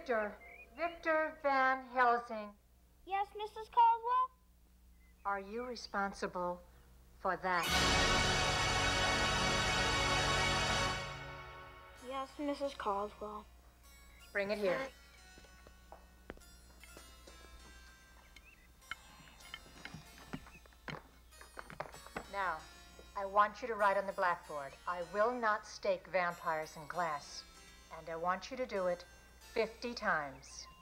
Victor Van Helsing. Yes, Mrs. Caldwell? Are you responsible for that? Yes, Mrs. Caldwell. Bring it here. Now, I want you to write on the blackboard, I will not stake vampires in glass. And I want you to do it 50 times.